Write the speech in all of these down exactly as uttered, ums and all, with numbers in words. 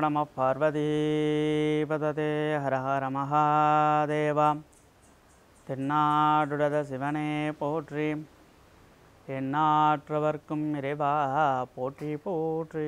நம பார்வதீபதே ஹர ஹர மகாதேவா. தென்னாடுடைய சிவனே போற்றி, எந்நாட்டவர்க்கும் இறைவா போற்றி போற்றி.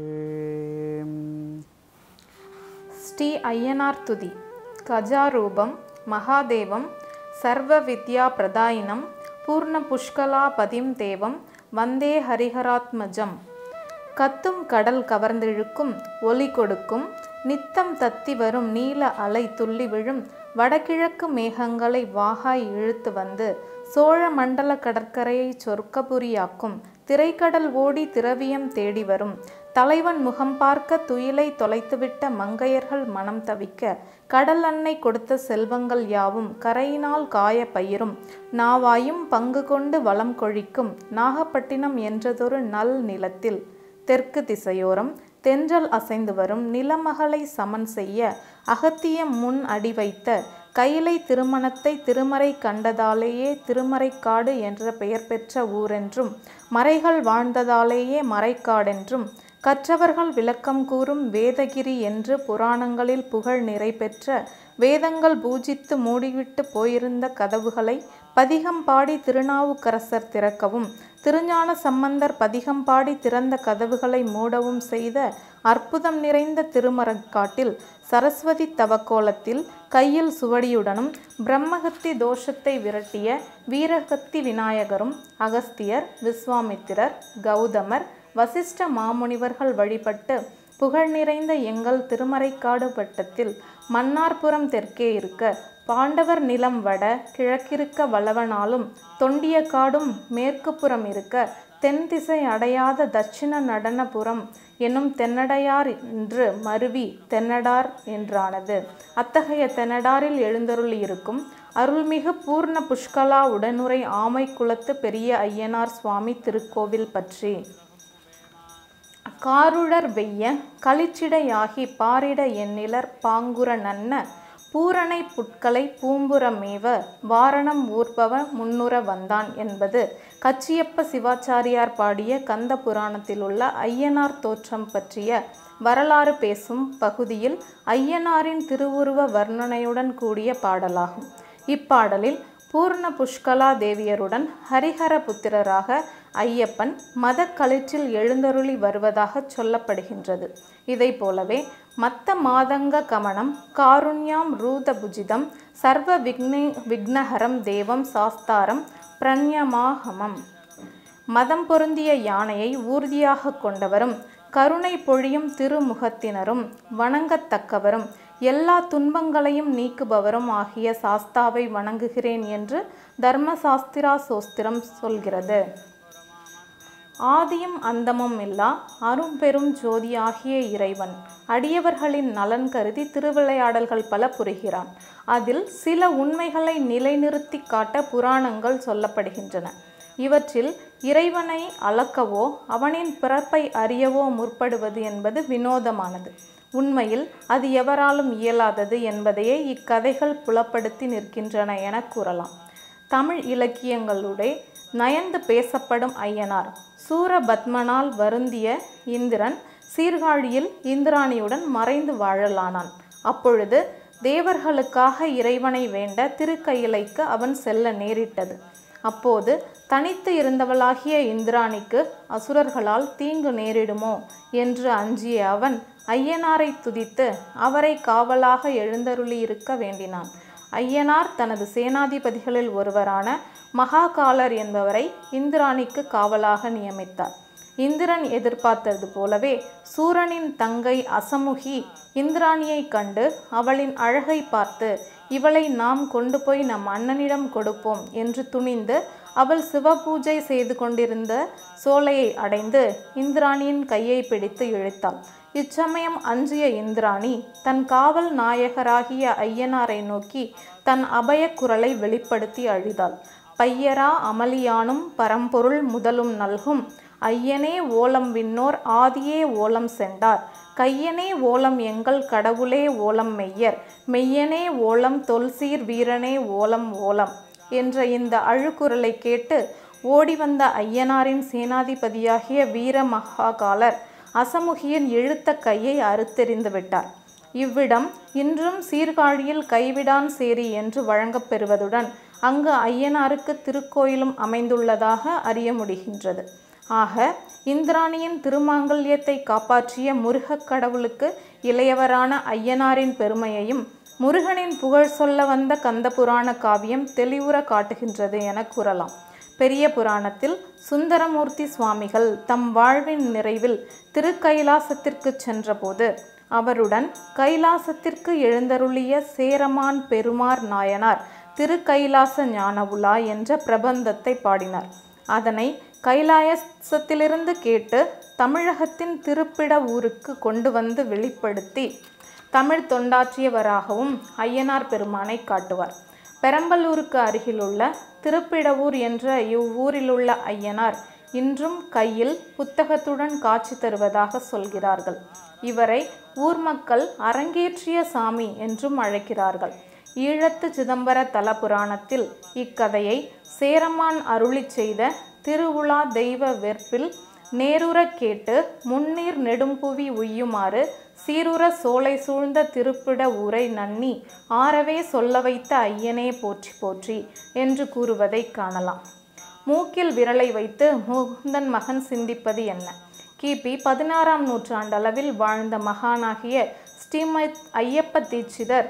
ஸ்ரீ ஐயனார் துதி. கஜாரூபம் மகாதேவம் சர்வ வித்யா பிரதாயினம் பூர்ண புஷ்கலா பதிம் தேவம் வந்தே ஹரிஹராத்மஜம். கத்தும் கடல் கவர்ந்திழுக்கும் ஒலி கொடுக்கும் நித்தம் தத்தி வரும் நீல அலை துள்ளி விழும் வடகிழக்கு மேகங்களை வாகாய் இழுத்து வந்து சோழ மண்டல கடற்கரையை சொர்க்கபுரியாக்கும் திரைக்கடல் ஓடி திரவியம் தேடி வரும் தலைவன் முகம் பார்க்க துயிலை தொலைத்துவிட்ட மங்கையர்கள் மனம் தவிக்க கடல் அன்னை கொடுத்த செல்வங்கள் யாவும் கரையினால் காய பயிரும் நாவாயும் பங்கு கொண்டு வளம் கொழிக்கும் நாகப்பட்டினம் என்றதொரு நல் நிலத்தில் தெற்கு திசையோரம் தென்றல் அசைந்து வரும் நிலமகளை சமன் செய்ய அகத்தியம் முன் அடி வைத்த கையிலை திருமணத்தை திருமறை கண்டதாலேயே திருமறைக்காடு என்ற பெயர் பெற்ற ஊரென்றும் மறைகள் வாழ்ந்ததாலேயே மறைக்காடென்றும் கற்றவர்கள் விளக்கம் கூறும் வேதகிரி என்று புராணங்களில் புகழ் நிறை பெற்ற வேதங்கள் பூஜித்து மூடிவிட்டு போயிருந்த கதவுகளை பதிகம் பாடி திருநாவுக்கரசர் திறக்கவும் திருஞான சம்பந்தர் பதிகம் பாடி திறந்த கதவுகளை மூடவும் செய்த அற்புதம் நிறைந்த திருமறைக்காட்டில் சரஸ்வதி தவக்கோலத்தில் கையில் சுவடியுடனும் பிரம்மகத்தி தோஷத்தை விரட்டிய வீரகத்தி விநாயகரும் அகஸ்தியர் விஸ்வாமித்திரர் கௌதமர் வசிஷ்ட மாமுனிவர்கள் வழிபட்டு புகழ் நிறைந்த எங்கள் திருமறைக்காடு வட்டத்தில் மன்னார்புரம் தெற்கே இருக்க பாண்டவர் நிலம் வட கிழக்கிருக்க வளவனாலும் தொண்டிய காடும் மேற்கு புறம் இருக்க தென் திசை அடையாத தட்சிண நடனபுரம் என்னும் தென்னடையார் என்று மருவி தென்னடார் என்றானது. அத்தகைய தென்னடாரில் எழுந்தருளி இருக்கும் அருள்மிகு பூர்ண புஷ்கலா உடனுரை ஆமை குளத்து பெரிய ஐயனார் சுவாமி திருக்கோவில் பற்றி. காருழர் வெய்ய களிச்சிடையாகி பாரிட எண்ணிலர் பாங்குற நன்ன பூரணை புட்களை பூம்புறமேவ வாரணம் ஊர்பவ முன்னுற வந்தான் என்பது கச்சியப்ப சிவாச்சாரியார் பாடிய கந்த புராணத்தில் உள்ள ஐயனார் தோற்றம் பற்றிய வரலாறு பேசும் பகுதியில் ஐயனாரின் திருவுருவ வர்ணனையுடன் கூடிய பாடலாகும். இப்பாடலில் பூர்ண புஷ்கலா தேவியருடன் ஹரிஹர புத்திரராக ஐயப்பன் மத களிற்றில் எழுந்தருளி வருவதாக சொல்லப்படுகின்றது. இதை போலவே மத்த மாதங்க கமனம் காருண்யாம் ரூதபுஜிதம் சர்வ விக்னே விக்னஹரம் தேவம் சாஸ்தாரம் பிரண்யமாகமம் மதம் பொருந்திய யானையை ஊர்தியாக கொண்டவரும் கருணை பொழியும் திருமுகத்தினரும் வணங்கத்தக்கவரும் எல்லா துன்பங்களையும் நீக்குபவரும் ஆகிய சாஸ்தாவை வணங்குகிறேன் என்று தர்மசாஸ்திரா சோஸ்திரம் சொல்கிறது. ஆதியும் அந்தமும் இல்லா அரும்பெரும் ஜோதி ஆகிய இறைவன் அடியவர்களின் நலன் கருதி திருவிளையாடல்கள் பல புரிகிறான். அதில் சில உண்மைகளை நிலைநிறுத்தி காட்ட புராணங்கள் சொல்லப்படுகின்றன. இவற்றில் இறைவனை அளக்கவோ அவனின் பிறப்பை அறியவோ முற்படுவது என்பது வினோதமானது. உண்மையில் அது எவராலும் இயலாதது என்பதையே இக்கதைகள் புலப்படுத்தி நிற்கின்றன என கூறலாம். தமிழ் இலக்கியங்களுடைய நயந்து பேசப்படும் ஐயனார் சூரபத்மனால் வருந்திய இந்திரன் சீர்காழியில் இந்திராணியுடன் மறைந்து வாழலானான். அப்பொழுது தேவர்களுக்காக இறைவனை வேண்ட திருக்கயிலைக்கு அவன் செல்ல நேரிட்டது. அப்போது தனித்து இருந்தவளாகிய இந்திராணிக்கு அசுரர்களால் தீங்கு நேரிடுமோ என்று அஞ்சிய அவன் ஐயனாரை துதித்து அவரை காவலாக எழுந்தருளியிருக்க வேண்டினான். ஐயனார் தனது சேனாதிபதிகளில் ஒருவரான மகாகாலர் என்பவரை இந்திராணிக்கு காவலாக நியமித்தார். இந்திரன் எதிர்பார்த்தது போலவே சூரனின் தங்கை அசமுகி இந்திராணியை கண்டு அவளின் அழகை பார்த்து இவளை நாம் கொண்டு போய் நம் அண்ணனிடம் கொடுப்போம் என்று துணிந்து அவள் சிவபூஜை செய்து கொண்டிருந்த சோலையை அடைந்து இந்திராணியின் கையை பிடித்து இழுத்தாள். இச்சமயம் அஞ்சிய இந்திராணி தன் காவல் நாயகராகிய ஐயனாரை நோக்கி தன் அபய குரலை வெளிப்படுத்தி அழுதாள். பையரா அமளியானும் பரம்பொருள் முதலும் நல்கும் ஐயனே ஓலம் விண்ணோர் ஆதியே ஓலம் சென்றார் கையனே ஓலம் எங்கள் கடவுளே ஓலம் மெய்யர் மெய்யனே ஓலம் தொல்சீர் வீரனே ஓலம் ஓலம் என்ற இந்த அழுக்குரலை கேட்டு ஓடி வந்த ஐயனாரின் சேனாதிபதியாகிய வீர மகாகாலர் அசமுகியின் இழுத்த கையை அறுத்தெறிந்து விட்டார். இவ்விடம் இன்றும் சீர்காழியில் கைவிடான் சேரி என்று வழங்கப் பெறுவதுடன் அங்கு ஐயனாருக்கு திருக்கோயிலும் அமைந்துள்ளதாக அறிய முடிகின்றது. ஆக இந்திராணியின் திருமாங்கல்யத்தை காப்பாற்றிய முருகக் கடவுளுக்கு இளையவரான ஐயனாரின் பெருமையையும் முருகனின் புகழ் சொல்ல வந்த கந்த புராண காவியம் தெளிவுற காட்டுகின்றது என கூறலாம். பெரிய புராணத்தில் சுந்தரமூர்த்தி சுவாமிகள் தம் வாழ்வின் நிறைவில் திருக்கைலாசத்திற்கு சென்றபோது அவருடன் கைலாசத்திற்கு எழுந்தருளிய சேரமான் பெருமார் நாயனார் திருக்கைலாச ஞான உலா என்ற பிரபந்தத்தை பாடினார். அதனை கைலாசத்திலிருந்து கேட்டு தமிழகத்தின் திருப்பிட ஊருக்கு கொண்டு வந்து வெளிப்படுத்தி தமிழ் தொண்டாற்றியவராகவும் ஐயனார் பெருமானை காட்டுவார். பெரம்பலூருக்கு அருகிலுள்ள திருப்பிடவூர் என்ற இவ்வூரிலுள்ள ஐயனார் இன்றும் கையில் புத்தகத்துடன் காட்சி தருவதாக சொல்கிறார்கள். இவரை ஊர் மக்கள் அரங்கேற்றிய சாமி என்றும் அழைக்கிறார்கள். ஈழத்து சிதம்பர தல புராணத்தில் இக்கதையை சேரமான் அருளி செய்த திருவுலா தெய்வ வெற்பில் நேருற கேட்டு முன்னீர் நெடும்புவி உய்யுமாறு சீருற சோலை சூழ்ந்த திருப்பிட ஊரை நன்னி ஆறவே சொல்ல வைத்த ஐயனே போற்றி போற்றி என்று கூறுவதை காணலாம். மூக்கில் விரலை வைத்து முகுந்தன் மகன் சிந்திப்பது என்ன? கிபி பதினாறாம் நூற்றாண்டளவில் வாழ்ந்த மகானாகிய ஸ்ரீமத் ஐயப்ப தீட்சிதர்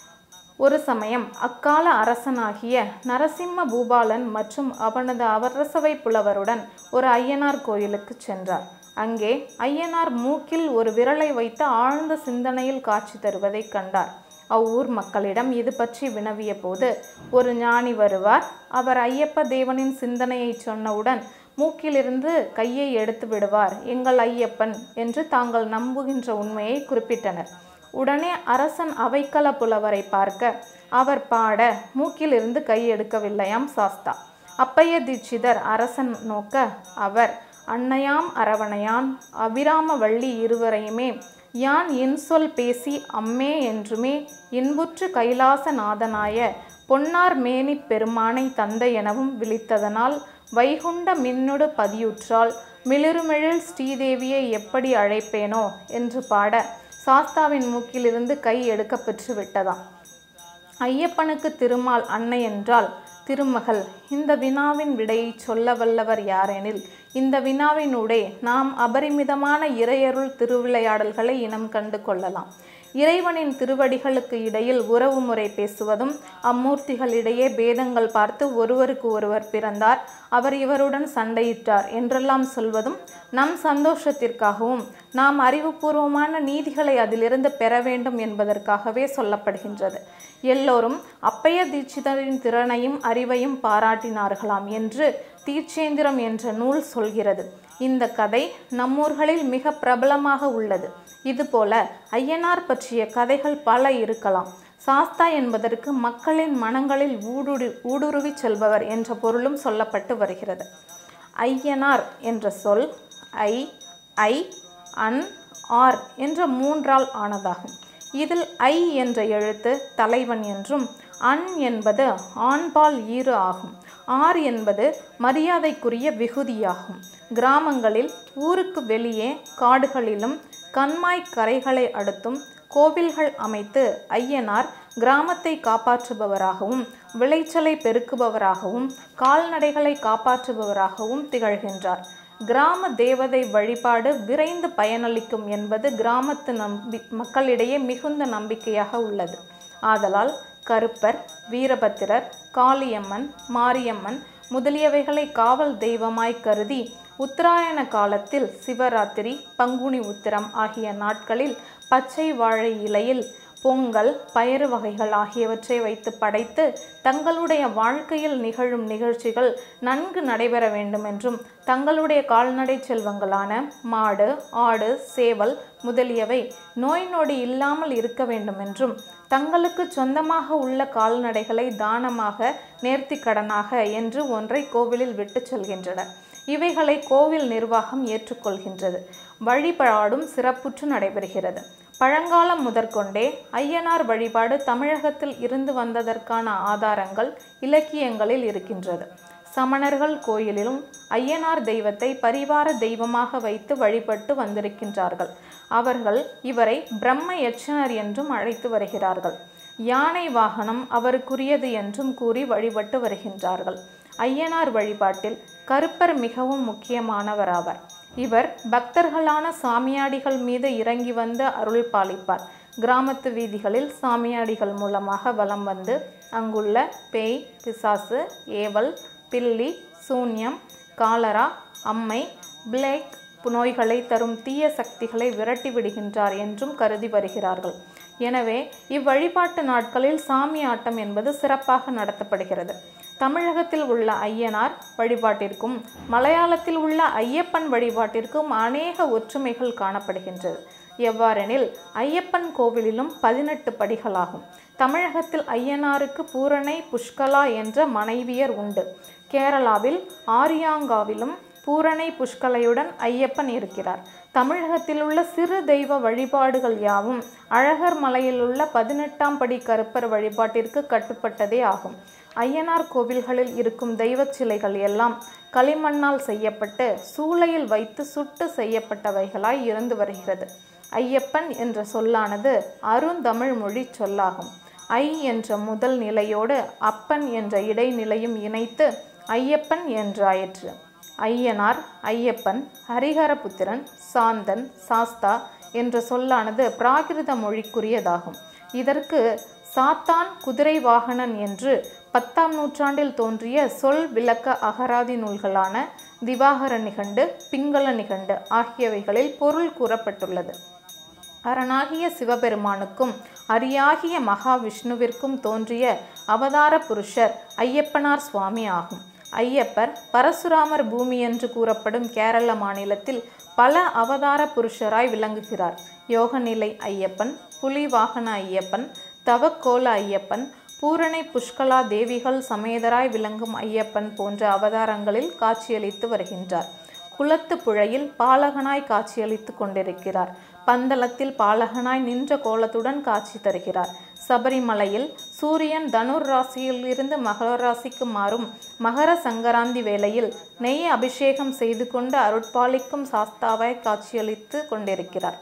ஒரு சமயம் அக்கால அரசனாகிய நரசிம்ம பூபாலன் மற்றும் அவனது அரசவை புலவருடன் ஒரு ஐயனார் கோயிலுக்கு சென்றார். அங்கே ஐயனார் மூக்கில் ஒரு விரலை வைத்து ஆழ்ந்த சிந்தனையில் காட்சி தருவதை கண்டார். அவ்வூர் மக்களிடம் இது பற்றி வினவிய போது ஒரு ஞானி வருவார், அவர் ஐயப்ப தேவனின் சிந்தனையை சொன்னவுடன் மூக்கிலிருந்து கையை எடுத்து விடுவார், எங்கள் ஐயப்பன் என்று தாங்கள் நம்புகின்ற உண்மையை குறிப்பிட்டனர். உடனே அரசன் அவைக்கள புலவரை பார்க்க அவர் பாட மூக்கிலிருந்து கை எடுக்கவில்லையாம் சாஸ்தா. அப்பைய தீட்சிதர் அரசன் நோக்க அவர் அன்னையாம் அரவணையான் அபிராம வள்ளி இருவரையுமே யான் இன்சொல் பேசி அம்மே என்றுமே இன்புற்று கைலாச நாதனாய பொன்னார் மேனி பெருமானை தந்தை எனவும் விழித்ததனால் வைகுண்ட மின்னொடு பதியுற்றால் மிளிருமிழில் ஸ்ரீதேவியை எப்படி அழைப்பேனோ என்று பாட சாஸ்தாவின் மூக்கிலிருந்து கை எடுக்க பெற்று விட்டதாம். ஐயப்பனுக்கு திருமால் அன்னை என்றால் திருமகள். இந்த வினாவின் விடையை சொல்ல வல்லவர் யாரெனில் இந்த வினாவினூடே நாம் அபரிமிதமான இறையருள் திருவிளையாடல்களை இனம் கண்டு கொள்ளலாம். இறைவனின் திருவடிகளுக்கு இடையில் உறவு முறை பேசுவதும் அம்மூர்த்திகளிடையே பேதங்கள் பார்த்து ஒருவருக்கு ஒருவர் பிறந்தார், அவர் இவருடன் சண்டையிட்டார் என்றெல்லாம் சொல்வதும் நம் சந்தோஷத்திற்காகவும் நாம் அறிவுபூர்வமான நீதிகளை அதிலிருந்து பெற வேண்டும் என்பதற்காகவே சொல்லப்படுகின்றது. எல்லோரும் அப்பைய தீட்சிதரின் திறனையும் அறிவையும் பாராட்டினார்களாம் என்று தீட்சேந்திரம் என்ற நூல் சொல்கிறது. இந்த கதை நம்மூர்களில் மிக பிரபலமாக உள்ளது. இதுபோல ஐயனார் பற்றிய கதைகள் பல இருக்கலாம். சாஸ்தா என்பதற்கு மக்களின் மனங்களில் ஊடுரு ஊடுருவி செல்பவர் என்ற பொருளும் சொல்லப்பட்டு வருகிறது. ஐயனார் என்ற சொல் ஐ ஐ அன் ஆர் என்ற மூன்றால் ஆனதாகும். இதில் ஐ என்ற எழுத்து தலைவன் என்றும் அன் என்பது ஆண்பால் ஈறு ஆகும். ஆர் என்பது மரியாதைக்குரிய விகுதியாகும். கிராமங்களில் ஊருக்கு வெளியே காடுகளிலும் கண்மாய் கரைகளை அடுத்தும் கோவில்கள் அமைத்து ஐயனார் கிராமத்தை காப்பாற்றுபவராகவும் விளைச்சலை பெருக்குபவராகவும் கால்நடைகளை காப்பாற்றுபவராகவும் திகழ்கின்றார். கிராம தேவதை வழிபாடு விரைந்து பயனளிக்கும் என்பது கிராமத்து நம்பி மக்களிடையே மிகுந்த நம்பிக்கையாக உள்ளது. ஆதலால் கருப்பர், வீரபத்திரர், காளியம்மன், மாரியம்மன் முதலியவைகளை காவல் தெய்வமாய் கருதி உத்தராயண காலத்தில் சிவராத்திரி, பங்குனி உத்திரம் ஆகிய நாட்களில் பச்சை வாழை இலையில் பொங்கல், பயறு வகைகள் ஆகியவற்றை வைத்து படைத்து தங்களுடைய வாழ்க்கையில் நிகழும் நிகழ்ச்சிகள் நன்கு நடைபெற வேண்டும் என்றும் தங்களுடைய கால்நடை செல்வங்களான மாடு, ஆடு, சேவல் முதலியவை நோய் நொடி இல்லாமல் இருக்க வேண்டும் என்றும் தங்களுக்கு சொந்தமாக உள்ள கால்நடைகளை தானமாக நேர்த்தி கடனாக என்று ஒன்றை கோவிலில் விட்டு செல்கின்றனர். இவைகளை கோவில் நிர்வாகம் ஏற்றுக்கொள்கின்றது. வழிபாடும் சிறப்புற்று நடைபெறுகிறது. பழங்காலம் முதற்கொண்டே ஐயனார் வழிபாடு தமிழகத்தில் இருந்து வந்ததற்கான ஆதாரங்கள் இலக்கியங்களில் இருக்கின்றது. சமணர்கள் கோயிலிலும் ஐயனார் தெய்வத்தை பரிவார தெய்வமாக வைத்து வழிபட்டு வந்திருக்கின்றார்கள். அவர்கள் இவரை பிரம்ம யட்சணர் என்றும் அழைத்து வருகிறார்கள். யானை வாகனம் அவருக்குரியது என்றும் கூறி வழிபட்டு வருகின்றார்கள். ஐயனார் வழிபாட்டில் கருப்பர் மிகவும் முக்கியமானவராவார். இவர் பக்தர்களான சாமியாடிகள் மீது இறங்கி வந்து அருள் பாலிப்பார். கிராமத்து வீதிகளில் சாமியாடிகள் மூலமாக வலம் வந்து அங்குள்ள பேய், பிசாசு, ஏவல், பில்லி, சூன்யம், காலரா, அம்மை, பிளேக் நோய்களை தரும் தீய சக்திகளை விரட்டி விடுகின்றார் என்றும் கருதி வருகிறார்கள். எனவே இவ்வழிபாட்டு நாட்களில் சாமி ஆட்டம் என்பது சிறப்பாக நடத்தப்படுகிறது. தமிழகத்தில் உள்ள ஐயனார் வழிபாட்டிற்கும் மலையாளத்தில் உள்ள ஐயப்பன் வழிபாட்டிற்கும் அநேக ஒற்றுமைகள் காணப்படுகின்றது. எவ்வாறெனில் ஐயப்பன் கோவிலிலும் பதினெட்டு படிகளாகும். தமிழகத்தில் ஐயனாருக்கு பூரணை, புஷ்கலா என்ற மனைவியர் உண்டு. கேரளாவில் ஆரியாங்காவிலும் பூரணை, புஷ்கலையுடன் ஐயப்பன் இருக்கிறார். தமிழகத்தில் உள்ள சிறு தெய்வ வழிபாடுகள் யாவும் அழகர் மலையில் உள்ள பதினெட்டாம் படி கருப்பர் வழிபாட்டிற்கு கட்டுப்பட்டதே ஆகும். ஐயனார் கோவில்களில் இருக்கும் தெய்வ சிலைகள் எல்லாம் களிமண்ணால் செய்யப்பட்டு சூளையில் வைத்து சுட்டு செய்யப்பட்டவைகளாய் இருந்து வருகிறது. ஐயப்பன் என்ற சொல்லானது அருந்தமிழ் மொழி சொல்லாகும். ஐ என்ற முதல் நிலையோடு அப்பன் என்ற இடைநிலையும் இணைத்து ஐயப்பன் என்றாயிற்று. ஐயனார், ஐயப்பன், ஹரிஹரபுத்திரன், சாந்தன், சாஸ்தா என்ற சொல்லானது பிராகிருத மொழிக்குரியதாகும். இதற்கு சாத்தான், குதிரை வாகனன் என்று பத்தாம் நூற்றாண்டில் தோன்றிய சொல் விளக்க அகராதி நூல்களான திவாகர நிகண்டு, பிங்கள நிகண்டு ஆகியவைகளில் பொருள் கூறப்பட்டுள்ளது. அரணாகிய சிவபெருமானுக்கும் அரியாகிய மகாவிஷ்ணுவிற்கும் தோன்றிய அவதார புருஷர் ஐயப்பனார் சுவாமி ஆகும். ஐயப்பர் பரசுராமர் பூமி என்று கூறப்படும் கேரள மாநிலத்தில் பல அவதார புருஷராய் விளங்குகிறார். யோகநிலை ஐயப்பன், புலி வாகன ஐயப்பன், தவக்கோல ஐயப்பன், பூரணை, புஷ்கலா தேவிகள் சமேதராய் விளங்கும் ஐயப்பன் போன்ற அவதாரங்களில் காட்சியளித்து வருகின்றார். குளத்து புழையில் பாலகனாய் காட்சியளித்து கொண்டிருக்கிறார். பந்தளத்தில் பாலகனாய் நின்ற கோலத்துடன் காட்சி தருகிறார். சபரிமலையில் சூரியன் தனுர் ராசியில் இருந்து மகர ராசிக்கு மாறும் மகர சங்கராந்தி வேளையில் நெய் அபிஷேகம் செய்து கொண்டு அருட்பாலிக்கும் சாஸ்தாவாய் காட்சியளித்து கொண்டிருக்கிறார்.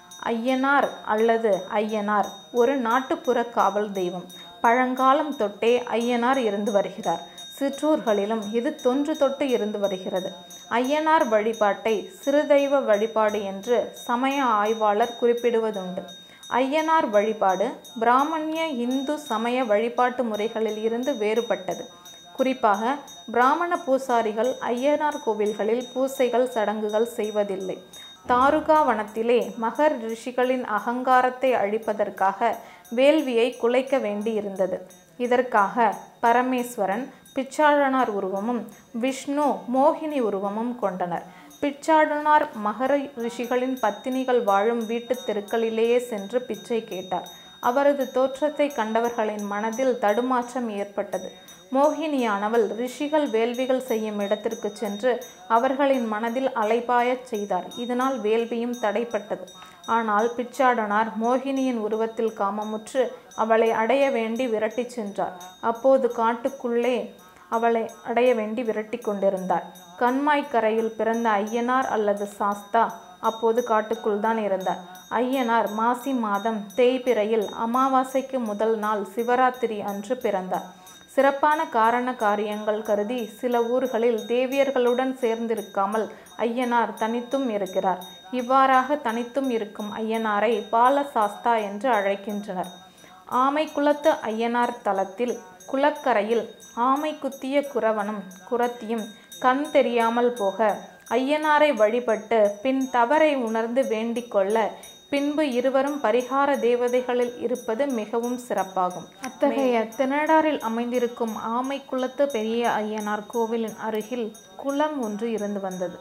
ஐயனார் அல்லது ஐயனார் ஒரு நாட்டுப்புற காவல் தெய்வம். பழங்காலம் தொட்டே ஐயனார் இருந்து வருகிறார். சிற்றூர்களிலும் இது தொன்று தொட்டு இருந்து வருகிறது. ஐயனார் வழிபாட்டை சிறுதெய்வ வழிபாடு என்று சமய ஆய்வாளர் குறிப்பிடுவதுண்டு. ஐயனார் வழிபாடு பிராமணிய இந்து சமய வழிபாட்டு முறைகளில் இருந்து வேறுபட்டது. குறிப்பாக பிராமண பூசாரிகள் ஐயனார் கோவில்களில் பூசைகள், சடங்குகள் செய்வதில்லை. தாருகா வனத்திலே மகர் ரிஷிகளின் அகங்காரத்தை அழிப்பதற்காக வேள்வியை குலைக்க வேண்டி இருந்தது. இதற்காக பரமேஸ்வரன் பிச்சாடனார் உருவமும் விஷ்ணு மோகினி உருவமும் கொண்டனர். பிச்சாடனார் மகர ரிஷிகளின் பத்தினிகள் வாழும் வீட்டு தெருக்களிலேயே சென்று பிச்சை கேட்டார். அவரது தோற்றத்தை கண்டவர்களின் மனதில் தடுமாற்றம் ஏற்பட்டது. மோகினியானவள் ரிஷிகள் வேள்விகள் செய்யும் இடத்திற்கு சென்று அவர்களின் மனதில் அலைபாயச் செய்தார். இதனால் வேள்வியும் தடைப்பட்டது. ஆனால் பிச்சாடனார் மோகினியின் உருவத்தில் காமமுற்று அவளை அடைய வேண்டி விரட்டி சென்றார். அப்போது காட்டுக்குள்ளே அவளை அடைய வேண்டி விரட்டி கொண்டிருந்தார். கண்மாய்க்கரையில் பிறந்த ஐயனார் அல்லது சாஸ்தா அப்போது காட்டுக்குள் தான் இருந்தார். ஐயனார் மாசி மாதம் தேய்பிறையில் அமாவாசைக்கு முதல் நாள் சிவராத்திரி அன்று பிறந்தார். சிறப்பான காரண காரியங்கள் கருதி சில ஊர்களில் தேவியர்களுடன் சேர்ந்திருக்காமல் ஐயனார் தனித்தும் இருக்கிறார். இவ்வாறாக தனித்தும் இருக்கும் ஐயனாரை பாலசாஸ்தா என்று அழைக்கின்றனர். ஆமை குலத்து ஐயனார் தலத்தில் குளக்கரையில் ஆமை குத்திய குறவனும் குறத்தியும் கண் தெரியாமல் போக ஐயனாரை வழிபட்டு பின் தவறை உணர்ந்து வேண்டிக் கொள்ள பின்பு இருவரும் பரிகார தேவதைகளில் இருப்பது மிகவும் சிறப்பாகும். அத்தகைய திணடாரில் அமைந்திருக்கும் ஆமை குலத்து பெரிய ஐயனார் கோவிலின் அருகில் குளம் ஒன்று இருந்து வந்தது.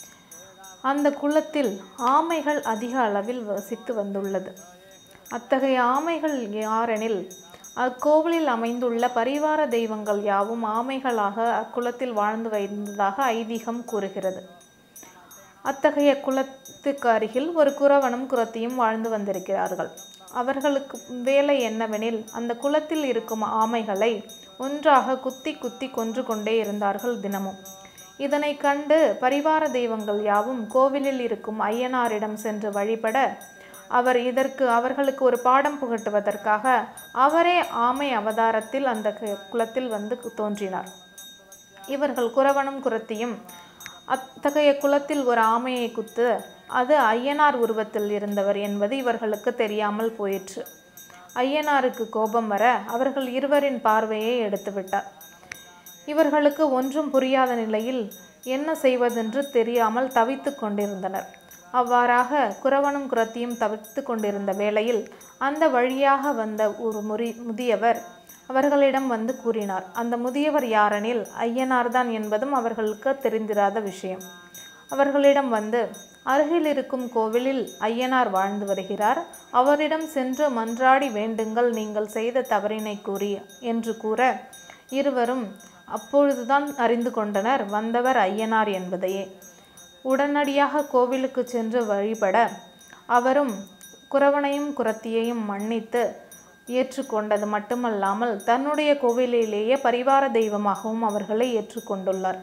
அந்த குளத்தில் ஆமைகள் அதிக அளவில் வசித்து வந்துள்ளது. அத்தகைய ஆமைகள் யாரெனில் அக்கோவிலில் அமைந்துள்ள பரிவார தெய்வங்கள் யாவும் ஆமைகளாக அக்குளத்தில் வாழ்ந்து வந்ததாக ஐதீகம் கூறுகிறது. அத்தகைய குளத்துக்கு அருகில் ஒரு குறவனும் குறத்தியும் வாழ்ந்து வந்திருக்கிறார்கள். அவர்களுக்கு வேலை என்னவெனில் அந்த குளத்தில் இருக்கும் ஆமைகளை ஒன்றாக குத்தி குத்தி கொன்று கொண்டே இருந்தார்கள் தினமும். இதனை கண்டு பரிவார தெய்வங்கள் யாவும் கோவிலில் இருக்கும் ஐயனாரிடம் சென்று வழிபட அவர் இதற்கு அவர்களுக்கு ஒரு பாடம் புகட்டுவதற்காக அவரே ஆமை அவதாரத்தில் அந்த குளத்தில் வந்து தோன்றினார். இவர்கள் குரவனும் குரத்தியும் அத்தகைய குளத்தில் ஒரு ஆமையை குத்து அது ஐயனார் உருவத்தில் இருந்தவர் என்பது இவர்களுக்கு தெரியாமல் போயிற்று. ஐயனாருக்கு கோபம் வர அவர்கள் இருவரின் பார்வையை எடுத்துவிட்டார். இவர்களுக்கு ஒன்றும் புரியாத நிலையில் என்ன செய்வதென்று தெரியாமல் தவித்து கொண்டிருந்தனர். அவ்வாறாக குரவனும் குரத்தியும் தவித்து கொண்டிருந்த வேளையில் அந்த வழியாக வந்த ஒரு முறி முதியவர் அவர்களிடம் வந்து கூறினார். அந்த முதியவர் யாரெனில் ஐயனார்தான் என்பதும் அவர்களுக்கு தெரிந்திராத விஷயம். அவர்களிடம் வந்து, அருகில் இருக்கும் கோவிலில் ஐயனார் வாழ்ந்து வருகிறார், அவரிடம் சென்று மன்றாடி வேண்டுங்கள் நீங்கள் செய்த தவறினை கூறி என்று கூற இருவரும் அப்பொழுதுதான் அறிந்து கொண்டனர் வந்தவர் ஐயனார் என்பதையே. உடனடியாக கோவிலுக்கு சென்று வழிபட அவரும் குரவனையும் குரத்தியையும் மன்னித்து ஏற்றுக்கொண்டது மட்டுமல்லாமல் தன்னுடைய கோவிலிலேயே பரிவார தெய்வமாகவும் அவர்களை ஏற்றுக்கொண்டுள்ளார்.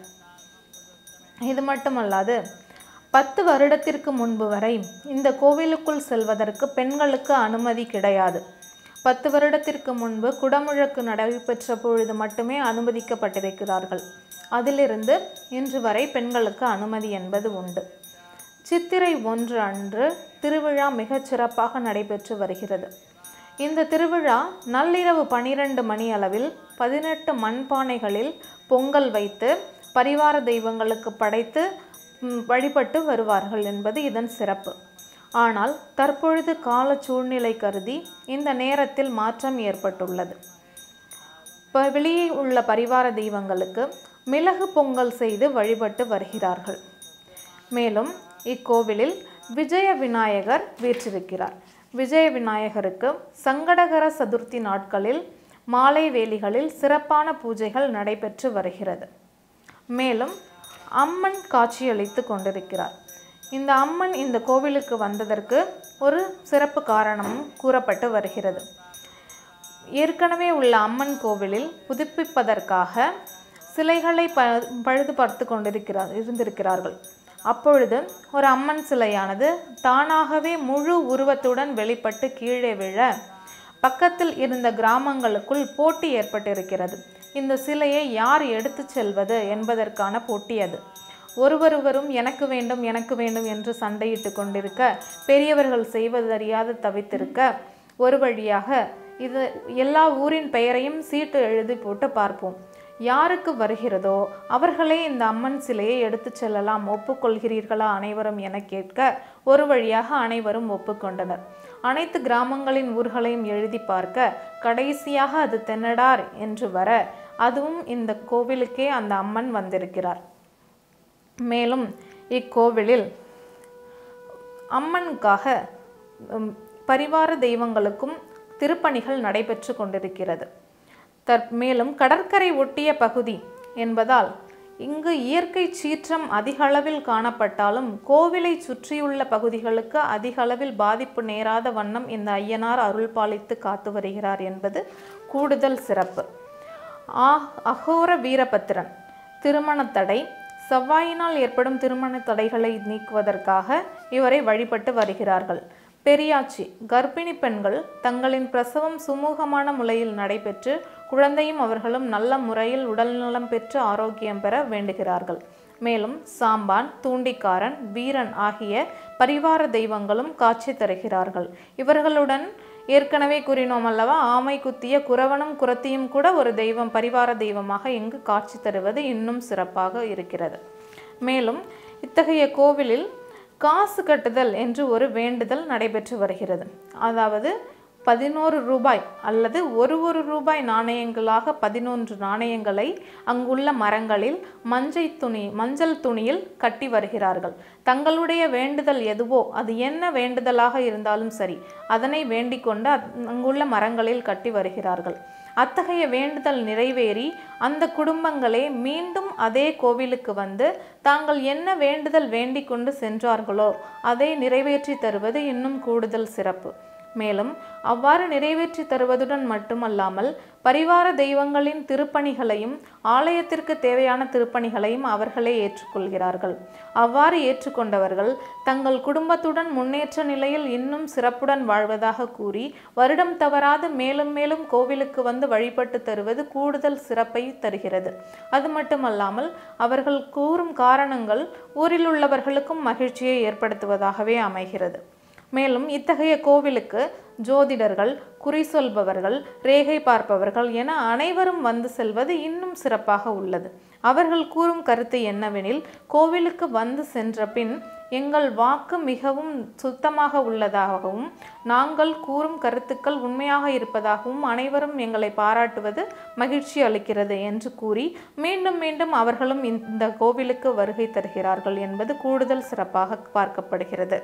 இது மட்டுமல்லாது பத்து வருடத்திற்கு முன்பு வரை இந்த கோவிலுக்குள் செல்வதற்கு பெண்களுக்கு அனுமதி கிடையாது. பத்து வருடத்திற்கு முன்பு குடமுழக்கு நடைபெற்ற பொழுது மட்டுமே அனுமதிக்கப்பட்டிருக்கிறார்கள். அதிலிருந்து இன்று வரை பெண்களுக்கு அனுமதி என்பது உண்டு. சித்திரை ஒன்று அன்று திருவிழா மிகச் சிறப்பாக நடைபெற்று வருகிறது. இந்த திருவிழா நள்ளிரவு பனிரெண்டு மணி அளவில் பதினெட்டு மண்பானைகளில் பொங்கல் வைத்து பரிவார தெய்வங்களுக்கு படைத்து வழிபட்டு வருவார்கள் என்பது இதன் சிறப்பு. ஆனால் தற்பொழுது கால சூழ்நிலை கருதி இந்த நேரத்தில் மாற்றம் ஏற்பட்டுள்ளது. வெளியே உள்ள பரிவார தெய்வங்களுக்கு மிளகு பொங்கல் செய்து வழிபட்டு வருகிறார்கள். மேலும் இக்கோவிலில் விஜய விநாயகர் வீற்றிருக்கிறார். விஜய விநாயகருக்கு சங்கடகர சதுர்த்தி நாட்களில் மாலை வேளைகளில் சிறப்பான பூஜைகள் நடைபெற்று வருகிறது. மேலும் அம்மன் காட்சியளித்து கொண்டிருக்கிறார். இந்த அம்மன் இந்த கோவிலுக்கு வந்ததற்கு ஒரு சிறப்பு காரணமும் கூறப்பட்டு வருகிறது. ஏற்கனவே உள்ள அம்மன் கோவிலில் புதுப்பிப்பதற்காக சிலைகளை ப பழுது பார்த்து கொண்டிருக்கிறார் இருந்திருக்கிறார்கள். அப்பொழுது ஒரு அம்மன் சிலையானது தானாகவே முழு உருவத்துடன் வெளிப்பட்டு கீழே விழ பக்கத்தில் இருந்த கிராமங்களுக்குள் போட்டி ஏற்பட்டிருக்கிறது. இந்த சிலையை யார் எடுத்து செல்வது என்பதற்கான போட்டி அது. ஒருவருவரும் எனக்கு வேண்டும் எனக்கு வேண்டும் என்று சண்டையிட்டு கொண்டிருக்க பெரியவர்கள் செய்வதறியாது தவித்திருக்க ஒரு வழியாக இது எல்லா ஊரின் பெயரையும் சீட்டு எழுதி போட்டு பார்ப்போம். யாருக்கு வருகிறதோ அவர்களே இந்த அம்மன் சிலையை எடுத்து செல்லலாம், ஒப்புக்கொள்கிறீர்களா அனைவரும் என கேட்க ஒரு வழியாக அனைவரும் ஒப்புக்கொண்டனர். அனைத்து கிராமங்களின் ஊர்களையும் எழுதி பார்க்க கடைசியாக அது தென்னடார் என்று வர அதுவும் இந்த கோவிலுக்கே அந்த அம்மன் வந்திருக்கிறார். மேலும் இக்கோவிலில் அம்மனுக்காக பரிவார தெய்வங்களுக்கும் திருப்பணிகள் நடைபெற்று கொண்டிருக்கிறது. தற் மேலும் கடற்கரை ஒட்டிய பகுதி என்பதால் இங்கு இயற்கை சீற்றம் அதிக அளவில் காணப்பட்டாலும் கோவிலை சுற்றியுள்ள பகுதிகளுக்கு அதிக அளவில் பாதிப்பு நேராத வண்ணம் இந்த ஐயனார் அருள் பாலித்து காத்து வருகிறார் என்பது கூடுதல் சிறப்பு. ஆ அகோர வீரபத்திரன் திருமண தடை செவ்வாயினால் ஏற்படும் திருமண தடைகளை நீக்குவதற்காக இவரை வழிபட்டு வருகிறார்கள். பெரியாச்சி கர்ப்பிணி பெண்கள் தங்களின் பிரசவம் சுமூகமான முறையில் நடைபெற்று குழந்தையும் அவர்களும் நல்ல முறையில் உடல்நலம் பெற்று ஆரோக்கியம் பெற வேண்டுகிறார்கள். மேலும் சாம்பான், தூண்டிக்காரன், வீரன் ஆகிய பரிவார தெய்வங்களும் காட்சி தருகிறார்கள். இவர்களுடன் ஏற்கனவே கூறினோம் அல்லவா, ஆமை குத்திய குரவனும் குரத்தியும் கூட ஒரு தெய்வம் பரிவார தெய்வமாக இங்கு காட்சி தருவது இன்னும் சிறப்பாக இருக்கிறது. மேலும் இத்தகைய கோவிலில் காசு கட்டுதல் என்று ஒரு வேண்டுதல் நடைபெற்று வருகிறது. அதாவது பதினோரு ரூபாய் அல்லது ஒரு ஒரு ரூபாய் நாணயங்களாக பதினொன்று நாணயங்களை அங்குள்ள மரங்களில் மஞ்சள் துணி மஞ்சள் துணியில் கட்டி வருகிறார்கள். தங்களுடைய வேண்டுதல் எதுவோ அது என்ன வேண்டுதலாக இருந்தாலும் சரி அதனை வேண்டிக் கொண்டு அங்குள்ள மரங்களில் கட்டி வருகிறார்கள். அத்தகைய வேண்டுதல் நிறைவேறி அந்த குடும்பங்களே மீண்டும் அதே கோவிலுக்கு வந்து தாங்கள் என்ன வேண்டுதல் வேண்டிக் கொண்டு சென்றார்களோ அதை நிறைவேற்றி தருவது இன்னும் கூடுதல் சிறப்பு. மேலும் அவ்வாறு நிறைவேற்றி தருவதுடன் மட்டுமல்லாமல் பரிவார தெய்வங்களின் திருப்பணிகளையும் ஆலயத்திற்கு தேவையான திருப்பணிகளையும் அவர்களே ஏற்றுக்கொள்கிறார்கள். அவ்வாறு ஏற்றுக்கொண்டவர்கள் தங்கள் குடும்பத்துடன் முன்னேற்ற நிலையில் இன்னும் சிறப்புடன் வாழ்வதாக கூறி வருடம் தவறாது மேலும் மேலும் கோவிலுக்கு வந்து வழிபட்டு தருவது கூடுதல் சிறப்பை தருகிறது. அது மட்டுமல்லாமல் அவர்கள் கூறும் காரணங்கள் ஊரில் உள்ளவர்களுக்கும் மகிழ்ச்சியை ஏற்படுத்துவதாகவே அமைகிறது. மேலும் இத்தகைய கோவிலுக்கு ஜோதிடர்கள், குறி சொல்பவர்கள், ரேகை பார்ப்பவர்கள் என அனைவரும் வந்து செல்வது இன்னும் சிறப்பாக உள்ளது. அவர்கள் கூறும் கருத்து என்னவெனில், கோவிலுக்கு வந்து சென்ற பின் எங்கள் வாக்கு மிகவும் சுத்தமாக உள்ளதாகவும் நாங்கள் கூறும் கருத்துக்கள் உண்மையாக இருப்பதாகவும் அனைவரும் எங்களை பாராட்டுவது மகிழ்ச்சி அளிக்கிறது என்று கூறி மீண்டும் மீண்டும் அவர்களும் இந்த கோவிலுக்கு வருகை தருகிறார்கள் என்பது கூடுதல் சிறப்பாக பார்க்கப்படுகிறது.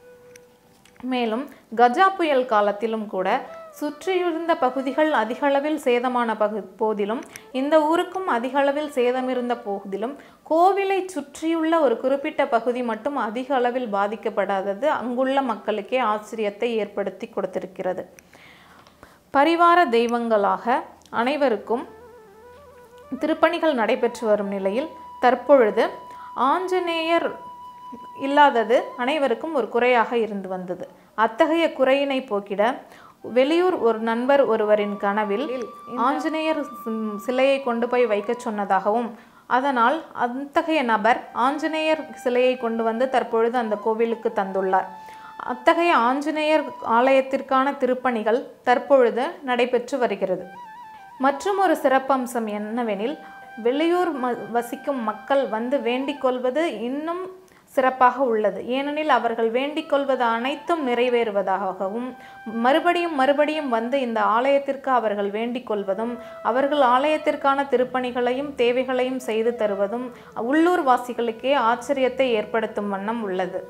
மேலும் கஜா புயல் காலத்திலும் கூட சுற்றியிருந்த பகுதிகள் அதிகளவில் சேதமான பகு போதிலும் இந்த ஊருக்கும் அதிகளவில் சேதமிருந்த போதிலும் கோவிலை சுற்றியுள்ள ஒரு குறிப்பிட்ட பகுதி மட்டும் அதிக அளவில் பாதிக்கப்படாதது அங்குள்ள மக்களுக்கே ஆச்சரியத்தை ஏற்படுத்தி கொடுத்திருக்கிறது. பரிவார தெய்வங்களாக அனைவருக்கும் திருப்பணிகள் நடைபெற்று வரும் நிலையில் தற்பொழுது ஆஞ்சநேயர் இல்லாதது அனைவருக்கும் ஒரு குறையாக இருந்து வந்தது. அத்தகைய குறையினை போக்கிட வெளியூர் ஒரு நண்பர் ஒருவரின் கனவில் ஆஞ்சநேயர் சிலையை கொண்டு போய் வைக்க சொன்னதாகவும் அதனால் அத்தகைய நபர் ஆஞ்சநேயர் சிலையை கொண்டு வந்து தற்பொழுது அந்த கோவிலுக்கு தந்துள்ளார். அத்தகைய ஆஞ்சநேயர் ஆலயத்திற்கான திருப்பணிகள் தற்பொழுது நடைபெற்று வருகிறது. மற்றும் ஒரு சிறப்பம்சம் என்னவெனில், வெளியூர் வசிக்கும் மக்கள் வந்து வேண்டிக் கொள்வது இன்னும் சிறப்பாக உள்ளது. ஏனெனில் அவர்கள் வேண்டிக் கொள்வது அனைத்தும் நிறைவேறுவதாகவும் மறுபடியும் மறுபடியும் வந்து இந்த ஆலயத்திற்கு அவர்கள் வேண்டிக் கொள்வதும் அவர்கள் ஆலயத்திற்கான திருப்பணிகளையும் தேவைகளையும் செய்து தருவதும் உள்ளூர் வாசிகளுக்கே ஆச்சரியத்தை ஏற்படுத்தும் வண்ணம் உள்ளது.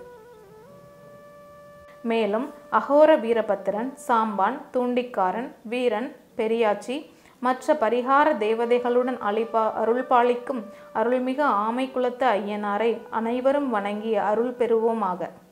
மேலும் அகோர வீரபத்திரன், சாம்பான், தூண்டிக்காரன், வீரன், பெரியாச்சி மற்ற பரிகார தேவதைகளுடன் அளிப்பா அருள் பாலிக்கும் அருள்மிகு ஆமை குலத்து ஐயனாரை அனைவரும் வணங்கி அருள் பெறுவோமாக.